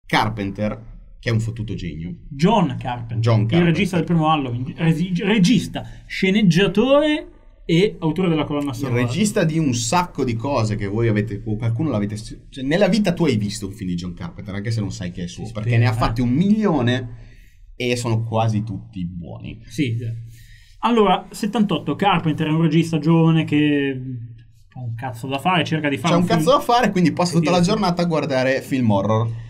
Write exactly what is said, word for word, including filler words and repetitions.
Carpenter, che è un fottuto genio. John Carpenter, John Carpenter. il regista del primo Halloween, regi- regista, sceneggiatore e autore della colonna Il sonora. regista di un sacco di cose che voi avete, o qualcuno l'avete, cioè, nella vita tu hai visto un film di John Carpenter, anche se non sai che è suo, Sì, perché sì, ne ha eh. fatti un milione e sono quasi tutti buoni. Sì. Allora, settantotto, Carpenter è un regista giovane che ha un cazzo da fare, cerca di fare C'è un film- cazzo da fare, quindi passa tutta la Sì. giornata a guardare film horror.